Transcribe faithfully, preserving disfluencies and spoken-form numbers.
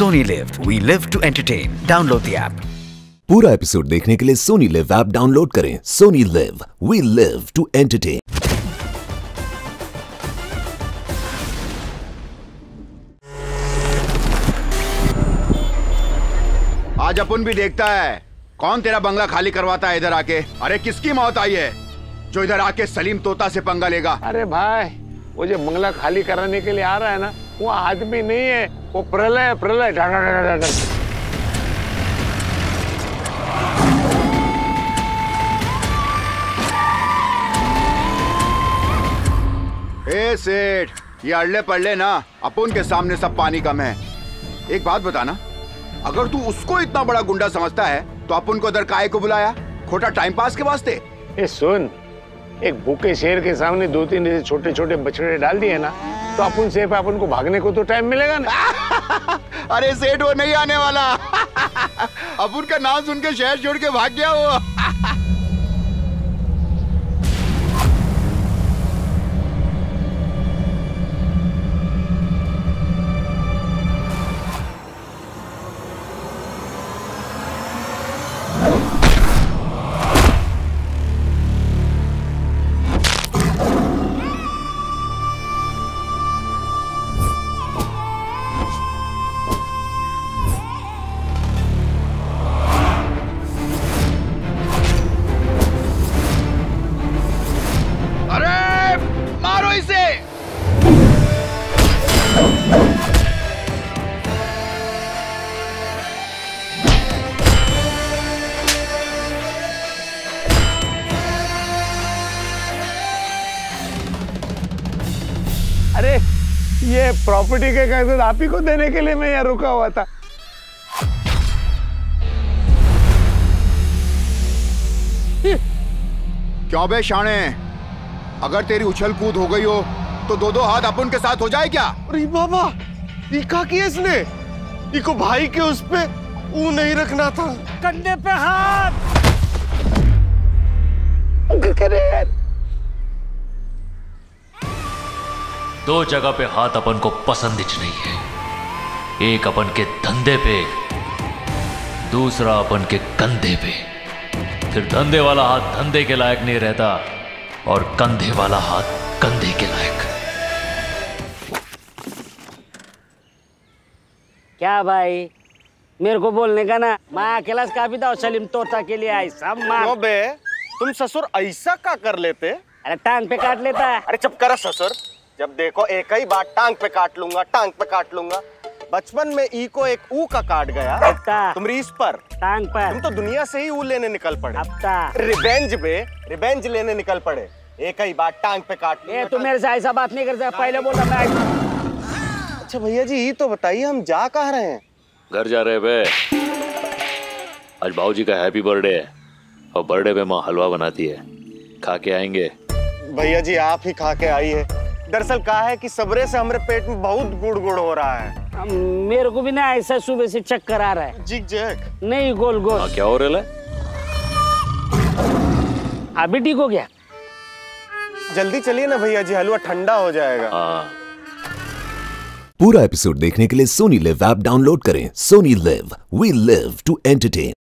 Sony Live. We live to entertain. Download the app. पूरा episode देखने के लिए सोनी लिव ऐप डाउनलोड करें। Sony LIV, we live to entertain. आज अपन भी देखता है कौन तेरा बंगला खाली करवाता है इधर आके। अरे किसकी मौत आई है जो इधर आके सलीम तोता से पंगा लेगा। अरे भाई वो जो बंगला खाली कराने के लिए आ रहा है ना, वो आदमी नहीं है, वो प्रलय प्रलय डा डा डा डा डा। ए सेठ, ये अड़ले पड़ले ना अपन के सामने सब पानी कम है। एक बात बताना, अगर तू उसको इतना बड़ा गुंडा समझता है तो अपन को इधर काहे को बुलाया? खोटा टाइम पास के वास्ते? ए सुन, एक भूखे शेर के सामने दो तीन ऐसे छोटे छोटे बछड़े डाल दिए ना तो अपन से पे अपन को भागने को तो टाइम मिलेगा ना। अरे सेठ वो नहीं आने वाला। अपन का नाम सुन के शहर छोड़ के भाग गया वो। अरे ये प्रॉपर्टी के कागजात आप ही को देने के लिए मैं यहाँ रुका हुआ था। क्यों बे शाणे, अगर तेरी उछल कूद हो गई हो तो दो दो हाथ अपन के साथ हो जाए क्या? अरे बाबा, इका किया इसने? इको भाई के उस पे ऊ नहीं रखना था। कंधे पे हाथ करे। दो जगह पे हाथ अपन को पसंद ही नहीं है। एक अपन के धंधे पे, दूसरा अपन के कंधे पे। फिर धंधे वाला हाथ धंधे के लायक नहीं रहता और कंधे वाला हाथ कंधे के लायक। क्या भाई, मेरे को बोलने का ना, मैं अकेला काफी था और सलीम तोता के लिए आई सब मार। बे, तुम ससुर ऐसा क्या कर लेते? अरे टांग पे काट लेता है। अरे चुप करा ससुर, जब देखो एक ही बात टांग पे काट लूंगा टांग पे काट लूंगा। बचपन में ई को एक ऊ का काट गया, तुम रीस पर टांग पर। तुम तो दुनिया से ही ऊ लेने निकल पड़े। अब रिवेंज बे, रिवेंज लेने निकल पड़े। एक ही बात टांग पे काट लूंगा। ए, तू मेरे से ऐसा बात नहीं कर सकता, पहले बोला मैं। अच्छा भैया जी, ये तो बताइए हम जा कहाँ रहे हैं? घर जा रहे बे। आज बाबूजी का हैप्पी बर्थडे है और बर्थडे पे माँ हलवा बनाती है, खा के आएंगे। भैया जी आप ही खा के आइए। दरअसल कहा है कि सबरे से हमारे पेट में बहुत गुड़ गुड़ हो रहा है। मेरे को भी ना ऐसा सुबह से चक्कर आ रहा है। जिग जैक नहीं, गोल गोल। हाँ, क्या हो रहा है? अभी ठीक हो गया? जल्दी चलिए ना भैया जी, हलवा ठंडा हो जाएगा। हाँ। पूरा एपिसोड देखने के लिए सोनी लिव ऐप डाउनलोड करें। Sony LIV, we live to entertain.